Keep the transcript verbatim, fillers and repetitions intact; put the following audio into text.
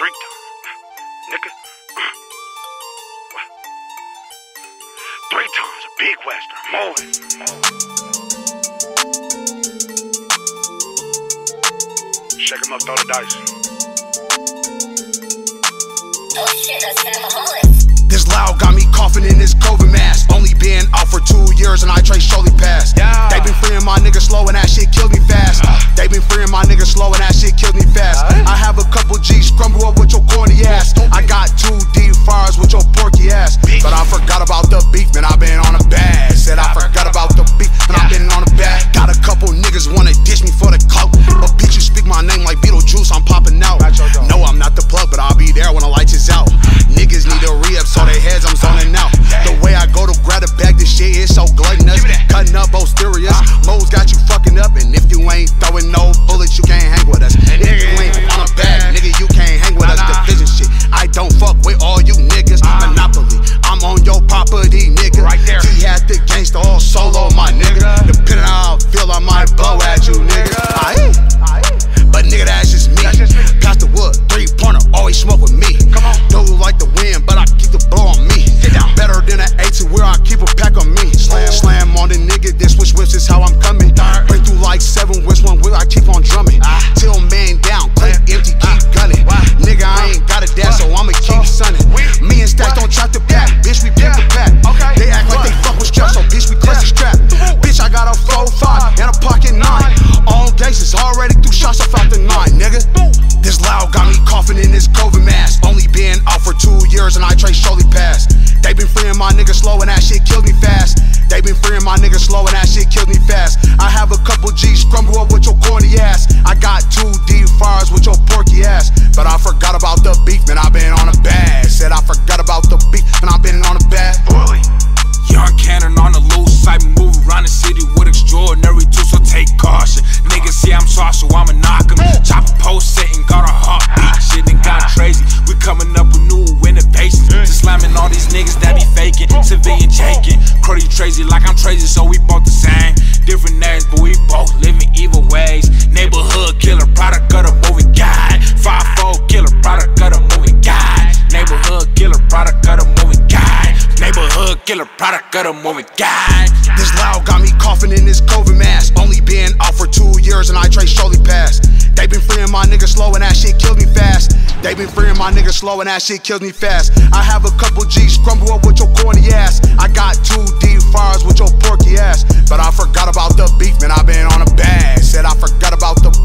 three times. Nigga. What? Three times a big western. Moving. Shake 'em up, throw the dice. Oh shit, that's Samaholic. This loud got me coughing in this COVID mask. Only been out for two years and I trade surely passed. Yeah. They been freeing my niggas slow and that shit killed me fast. Uh. They been freeing my niggas slow and that shit killed me fast. Uh. I have a couple G's scramble up with your corny ass. I got two deep fires with your porky ass. Beef. But I forgot about the beef, man. I been on a bag. Said I, I forgot about the beef, and yeah. I been on a bag. Got a couple niggas wanna dish me for the clout. But bitch, you speak my name like Beetlejuice, I'm popping out. No, I'm not the plug, but I'll be there when the lights is out. Niggas need a re-up, so they heads I'm zoning out. The way I go to grab the bag, this shit is so gluttonous. Cutting up both serious. Moles got you fucking up, and if you ain't throwing no bullets, you can't hang with us. If you ain't on a bag, nigga, you can't hang with us. Division shit, I don't fuck with all you niggas. Monopoly, I'm on your property, nigga. He had the gangsta all solo, my nigga. Depending on how I feel, I might blow at you, nigga. Aye. But nigga, that's just me. Got the wood, three pointer, always smoke with me. Don't like the wind, but I keep the blow on me. Better than an eighty where I keep a pack on me. Slam, slam on the nigga, then switch whips is how I'm coming. Break through like seven whips, one whip, I keep on drumming. Till man down, clip empty, keep gunning. Nigga, I ain't got a dash, so I'ma keep sunning. Me and Stacks don't chop the pack, bitch, we pimp the pack. They act like they fuck with straps, so bitch, we clutch the strap. Bitch, I got a four five and a pocket nine. On cases, already threw shots off out the nine, nigga. This loud got me coughing in this COVID mask. Only been out for two years and I trade surely passed. They been freeing my niggas slow and that shit killed me fast. They been freeing my niggas slow and that shit killed me fast. I have a couple G's scramble up with your corny ass. I got two deep fires with your porky ass. But I forgot about the beef, man, I been on a bag. Said I forgot about the beef, and I been on a bag. Bully. Young cannon on the loose, I move around the city with extraordinary tools, so take caution. Niggas see I'm soft, so I'ma knock 'em. Chop a post sitting, got a heartbeat, shit done got crazy. We coming up with new innovations, just slamming all these niggas that be faking. Civilian Jakin, Cruddy Tracy like I'm Tracy, so we both the same. Different names, but we both living evil ways. Neighborhood killer, product of the movie guide. five four killer, product of the movie guide. Neighborhood killer, product of the movie guide. Neighborhood killer, product of the movie guide. This loud got me coughing in this COVID mask. Only been out for two years and I trade surely passed. They been freeing my niggas slow and that shit killed me fast. They been freeing my niggas slow and that shit kills me fast. I have a couple G's scramble up with your corny ass. I got two deep fires with your porky ass. But I forgot about the beef, man, I been on a bag. Said I forgot about the